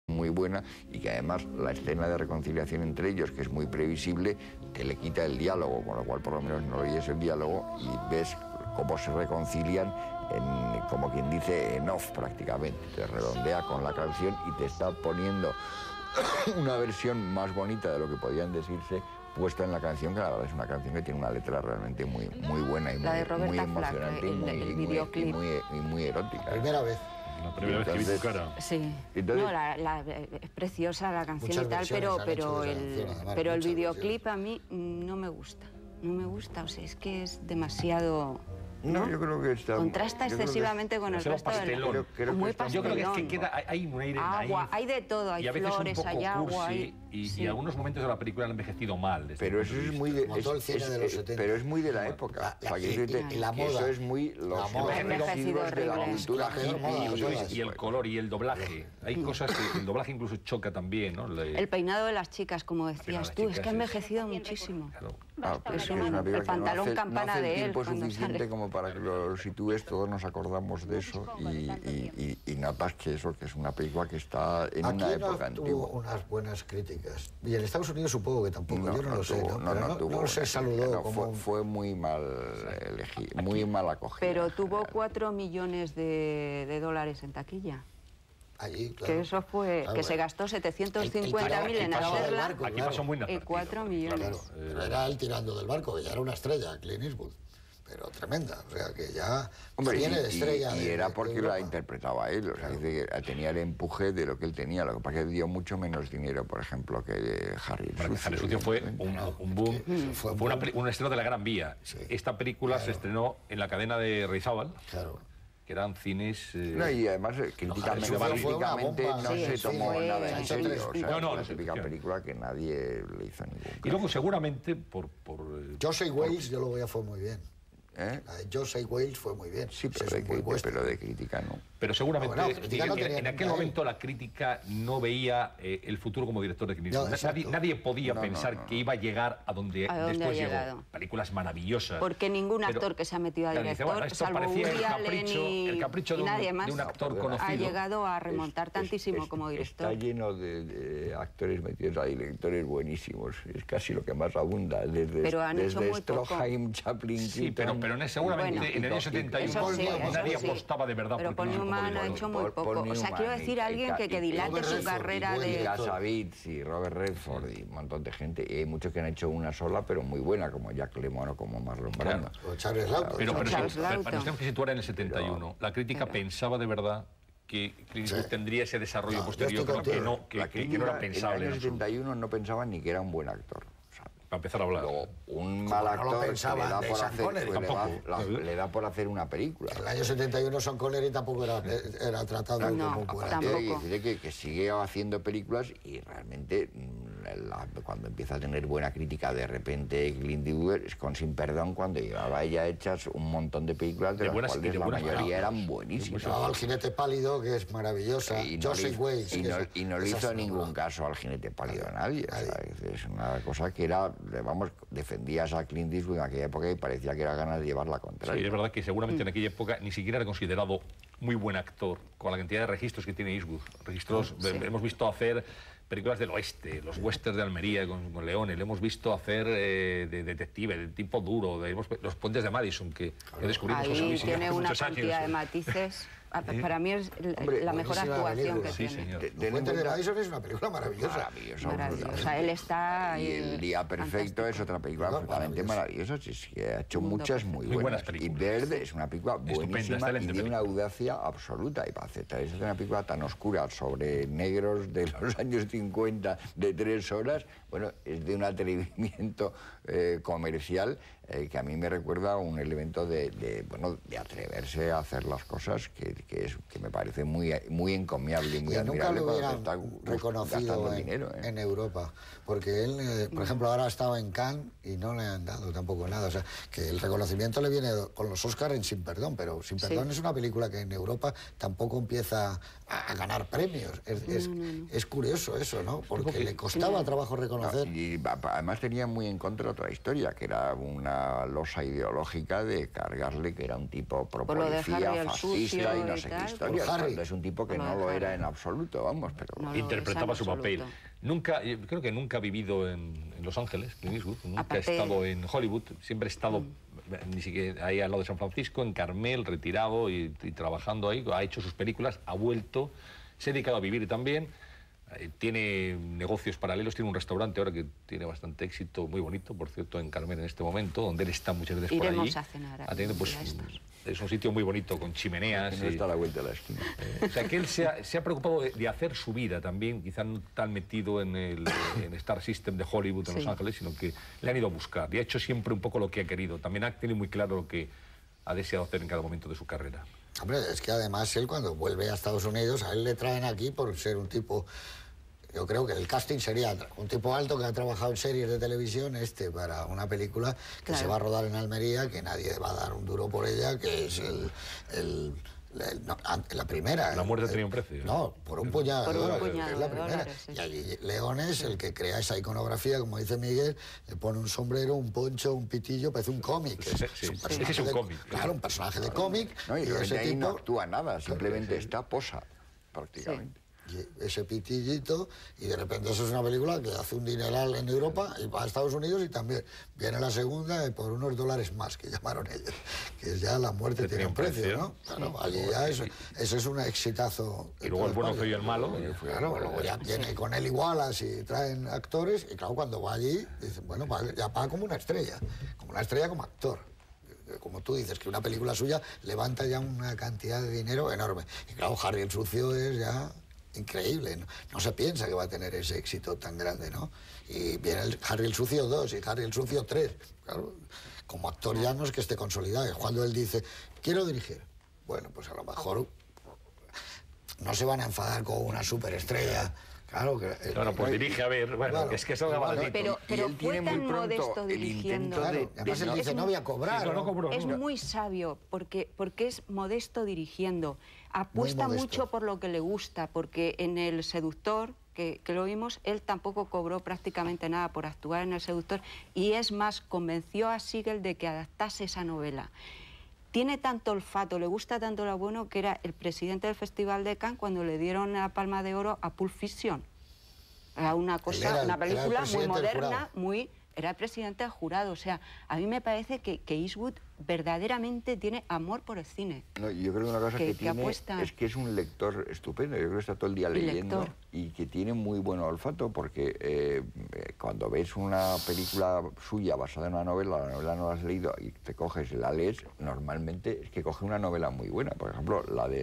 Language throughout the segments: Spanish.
muy buena y que además la escena de reconciliación entre ellos, que es muy previsible, te le quita el diálogo, con lo cual por lo menos no oyes el diálogo y ves cómo se reconcilian como quien dice, en off prácticamente. Te redondea con la canción y te está poniendo una versión más bonita de lo que podían decirse puesta en la canción, que la verdad es una canción que tiene una letra realmente muy buena y muy emocionante y muy erótica. Primera vez. La primera vez que vi tu cara. Sí. Entonces, No, es preciosa la canción y tal, pero el videoclip a mí no me gusta. No me gusta, o sea, es que es demasiado... No, yo creo que está... Contrasta excesivamente con el resto del... Muy pastelón. Yo creo que queda, hay un aire agua, naif, hay de todo, hay flores, hay agua... Y algunos momentos de la película han envejecido mal. Pero eso es muy de... Pero es muy de la época. La moda. Eso es muy... Los residuos de la cultura hippie. Y el color y el doblaje. Hay cosas que el doblaje incluso choca también, ¿no? El peinado de las chicas, como decías tú, es que ha envejecido muchísimo. Es el pantalón campana de él. No hace tiempo suficiente como para que lo sitúes, todos nos acordamos de eso y notas que eso, que es una película que está en una época antigua. Tuvo unas buenas críticas. Y en Estados Unidos supongo que tampoco, yo no lo sé. No se saludó como... Fue muy mal elegido, muy mal acogida. Pero tuvo 4 millones de dólares en taquilla. Allí, claro. Que eso fue, que se gastó 750.000 en hacerla. Aquí pasó muy y 4 millones. Claro, era él tirando del barco, que ya era una estrella, Clint Eastwood. Pero tremenda, o sea, que ya tiene de estrella. Y era porque la interpretaba él, o sea, que tenía el empuje de lo que él tenía, lo que pasa es que dio mucho menos dinero, por ejemplo, que Harry el Sucio. Harry el Sucio fue un boom, fue un estreno de la Gran Vía. Sí. Esta película se estrenó en la cadena de Reizábal. Claro. Que eran cines... No, y además críticamente no se tomó nada en serio. O sea, es una típica película que nadie le hizo ningún caso. Y luego seguramente por Joseph Wales, yo lo veía, fue muy bien. Joseph Wales fue muy bien. Sí, pero de crítica no. Pero seguramente en aquel momento la crítica no veía el futuro como director de Clint Eastwood. Nadie podía pensar que iba a llegar a donde después llegó. Películas maravillosas. Porque ningún actor que se ha metido a director, salvo Woody Allen y nadie más, un actor conocido, ha llegado a remontar tantísimo como director. Está lleno de actores metidos a directores buenísimos. Es casi lo que más abunda. Desde Stroheim, Chaplin... Sí, pero seguramente en el año 71 nadie apostaba de verdad por Clint Eastwood. Ha hecho muy poco. O sea, quiero decir, alguien que dilate su carrera de... Cassavetes y Robert Redford y un montón de gente. Y hay muchos que han hecho una sola, pero muy buena, como Jack Lemmon o como Marlon Brando. O Charles Laughton. Pero nos tenemos que situar en el 71. La crítica pensaba de de que Clint Eastwood tendría ese desarrollo posterior, que no era pensable. En el 71 no pensaban ni que era un buen actor. Para empezar a hablar. Luego, un mal actor le da por hacer una película. En el año 71 Sean Connery tampoco era tratado como un buen actor. Que sigue haciendo películas y realmente cuando empieza a tener buena crítica de repente Clint Eastwood es con Sin Perdón, cuando llevaba ya hechas un montón de películas de las cuales la mayoría eran buenísimas. El Jinete Pálido, que es maravillosa. Joseph Wales. Y no le hizo ningún caso al Jinete Pálido a nadie. O sea, es una cosa que era... defendías a Clint Eastwood en aquella época y parecía que era ganas de llevar la contraria. Sí, es verdad que seguramente en aquella época ni siquiera era considerado muy buen actor, con la cantidad de registros que tiene Eastwood. Hemos visto hacer películas del oeste, los westerns de Almería con Leone, le hemos visto hacer de detective, de tipo duro, los puentes de Madison, que descubrimos ahí tiene una cantidad de matices. Para mí es la mejor actuación que tiene. Señor. Puentes de Madison es una película maravillosa. Maravillosa. Él está... Y El Día Perfecto es otra película absolutamente maravillosa. Es que ha hecho muchas muy buenas. Y Verde es una película buenísima y de una audacia absoluta. Y para hacer una película tan oscura sobre negros de los años 50 de 3 horas, bueno, es de un atrevimiento comercial que a mí me recuerda a un elemento de atreverse a hacer las cosas que me parece muy encomiable y muy admirable. Nunca lo hubieran reconocido en Europa, porque él, por ejemplo, ahora ha estado en Cannes y no le han dado tampoco nada. O sea, que el reconocimiento le viene con los Oscars en Sin Perdón, pero Sin Perdón es una película que en Europa tampoco empieza a ganar premios. Es curioso eso, ¿no? Porque le costaba trabajo reconocer. Y además tenía muy en contra otra historia, que era una una losa ideológica de cargarle que era un tipo pro policía, fascista y no sé qué historia. Es un tipo que no lo era en absoluto, vamos, pero... No interpretaba su papel. Nunca, creo que nunca ha vivido en Los Ángeles, Clint Eastwood, nunca ha estado en Hollywood, siempre ha estado ni siquiera ahí al lado de San Francisco, en Carmel, retirado y trabajando ahí, ha hecho sus películas, ha vuelto, se ha dedicado a vivir también. Tiene negocios paralelos, tiene un restaurante ahora que tiene bastante éxito, muy bonito, por cierto, en Carmel en este momento, donde él está muchas veces por allí. Iremos a cenar. Pues, es un sitio muy bonito, con chimeneas. No está a la vuelta de la esquina. O sea, que él se ha preocupado de hacer su vida también, quizá no tan metido en el Star System de Hollywood en Los Ángeles, sino que le han ido a buscar y ha hecho siempre un poco lo que ha querido. También ha tenido muy claro lo que ha deseado hacer en cada momento de su carrera. Hombre, es que además él cuando vuelve a Estados Unidos, a él le traen aquí por ser un tipo... Yo creo que el casting sería un tipo alto que ha trabajado en series de televisión, para una película que se va a rodar en Almería, que nadie va a dar un duro por ella, que es la primera. La muerte tenía un precio. No, por un puñado de dólares, es la primera. Dólares, sí. Y allí León es el que crea esa iconografía, como dice Miguel, le pone un sombrero, un poncho, un pitillo, parece un cómic. Es un cómic. Claro, un personaje de cómic. No, y ese tipo no actúa nada, simplemente está posa, prácticamente. Ese pitillito, y de repente eso es una película que hace un dineral en Europa y va a Estados Unidos, y también viene la segunda por unos $, más, que llamaron ellos, que es ya La muerte tiene un precio, ¿no? Claro, allí ya eso es un exitazo. Y luego El bueno, feo y el malo. Claro, luego ya viene con él igualas y traen actores, y claro, cuando va allí, dicen, bueno, ya paga como una estrella como actor. Como tú dices, que una película suya levanta ya una cantidad de dinero enorme. Y claro, Harry el Sucio es ya... increíble, no se piensa que va a tener ese éxito tan grande, ¿no? Y viene Harry el Sucio 2 y Harry el Sucio 3. Claro, como actor ya no es que esté consolidado. Es cuando él dice, quiero dirigir. Bueno, pues a lo mejor no se van a enfadar con una superestrella. Claro que... Bueno, pues dirige, a ver, bueno, claro, es que eso va a Pero él fue tan modesto dirigiendo. Claro, además él dice, no voy a cobrar. Sí, no cobró, es muy sabio, porque es modesto dirigiendo. Apuesta mucho por lo que le gusta, porque en El Seductor, que lo vimos, él tampoco cobró prácticamente nada por actuar en El Seductor, y es más, convenció a Siegel de que adaptase esa novela. Tiene tanto olfato, le gusta tanto lo bueno, que era el presidente del Festival de Cannes cuando le dieron la Palma de Oro a Pulp Fiction. Era una película muy moderna, era el presidente del jurado. O sea, a mí me parece que Eastwood verdaderamente tiene amor por el cine. No, yo creo que una cosa que tiene es que es un lector estupendo. Yo creo que está todo el día leyendo y que tiene muy buen olfato, porque cuando ves una película suya basada en una novela, la novela no la has leído y te coges y la lees, normalmente es que coge una novela muy buena. Por ejemplo,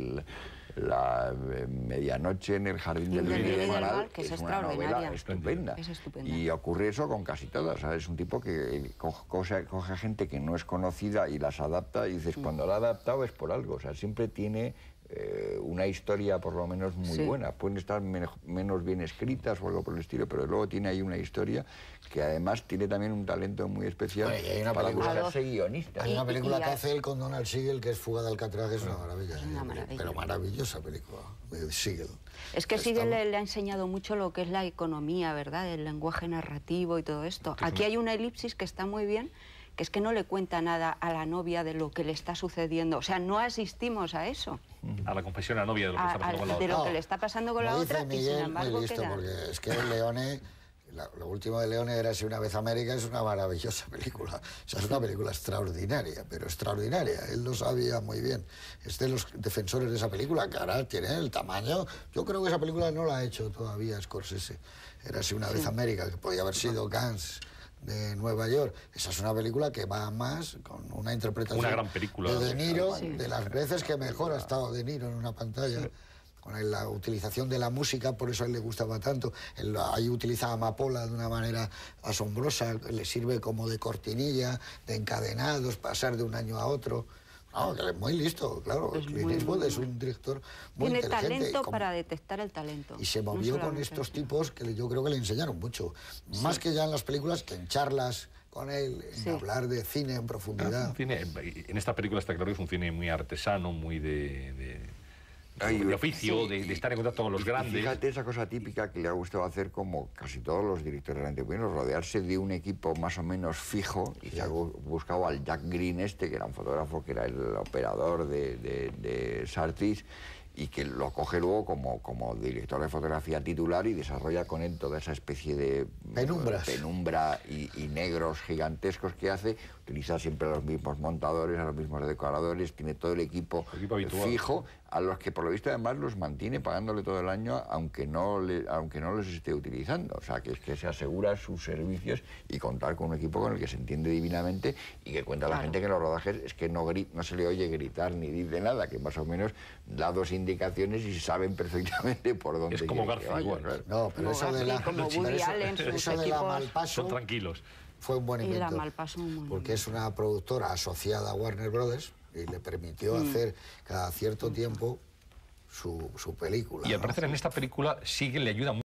la medianoche en el jardín del Mal, que es una novela estupenda. Y ocurre eso con casi todas. ¿Sabes? Es un tipo que coge a gente que no es conocida y las adapta, y dices, cuando la ha adaptado es por algo. O sea, siempre tiene una historia por lo menos muy buena. Pueden estar menos bien escritas o algo por el estilo, pero luego tiene ahí una historia que además tiene también un talento muy especial para buscarse guionistas. Hay una película que hace él con Donald Siegel, que es Fuga de Alcatraz, que es una maravilla. Pero maravillosa película de Siegel. Es que Siegel le ha enseñado mucho lo que es la economía, ¿verdad? El lenguaje narrativo y todo esto. Aquí hay una elipsis que está muy bien, que es que no le cuenta nada a la novia de lo que le está sucediendo. O sea, no asistimos a eso. A la confesión a la novia de lo que está pasando con la otra. De lo que le está pasando con la otra, Miguel, y sin embargo muy listo, porque es que Leone, lo último de Leone era Si una vez América, es una maravillosa película. O sea, es una película extraordinaria, pero extraordinaria. Él lo sabía muy bien. Es de los defensores de esa película, que ahora tiene el tamaño. Yo creo que esa película no la ha hecho todavía Scorsese. Era Si una vez América, que podía haber sido Gans de Nueva York. Esa es una película que va más con una interpretación, una gran película de Niro, de las veces que mejor ha estado De Niro en una pantalla, con la utilización de la música, por eso a él le gustaba tanto. Ahí utiliza amapola de una manera asombrosa, le sirve como de cortinilla, de encadenados, pasar de un año a otro. No, que es muy listo, claro. Clint Eastwood es un director muy inteligente. Tiene talento para detectar el talento. Y se movió con estos tipos que yo creo que le enseñaron mucho. Más que ya en las películas, que en charlas con él, en hablar de cine en profundidad. En esta película está claro que es un cine muy artesano, muy de de oficio, sí, de estar en contacto con los grandes. Fíjate esa cosa típica que le ha gustado hacer como casi todos los directores de bueno, rodearse de un equipo más o menos fijo, y se ha buscado al Jack Green que era un fotógrafo que era el operador de Sartis, y que lo coge luego como director de fotografía titular y desarrolla con él toda esa especie de penumbra y negros gigantescos que hace. Utiliza siempre a los mismos montadores, a los mismos decoradores, tiene todo el equipo fijo, a los que por lo visto además los mantiene pagándole todo el año, aunque no los esté utilizando. O sea, que es que se asegura sus servicios y contar con un equipo con el que se entiende divinamente, y que cuenta la gente que en los rodajes es que no se le oye gritar ni decir nada, que más o menos da dos indicaciones y saben perfectamente por dónde. Es como García igual. Claro. No, pero eso de la Malpaso son tranquilos. Fue un buen invento, porque es una productora asociada a Warner Brothers y le permitió hacer cada cierto tiempo su película. Y al parecer en esta película le ayuda